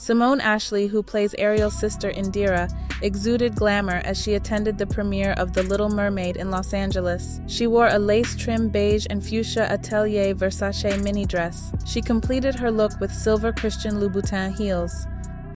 Simone Ashley, who plays Ariel's sister Indira, exuded glamour as she attended the premiere of The Little Mermaid in Los Angeles. She wore a lace-trimmed beige and Fuchsia Atelier Versace mini dress. She completed her look with silver Christian Louboutin heels.